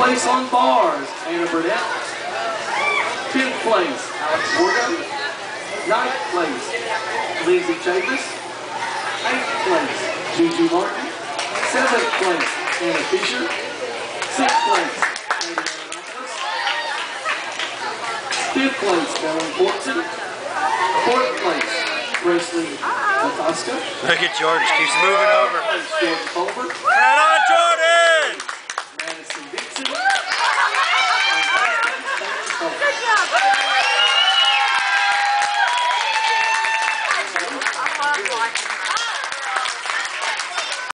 place on bars, Anna Burnett. 10th place, Alex Borgo. 9th place, Lindsay Chambers. 8th place, Gigi Martin. 7th place, Anna Fisher. 6th place, Lady Annapolis. 5th place, Ellen Portson. 4th place, Presley Latasca. Look at Jordan, keeps moving over. Jordan Colbert. Right on, Jordan!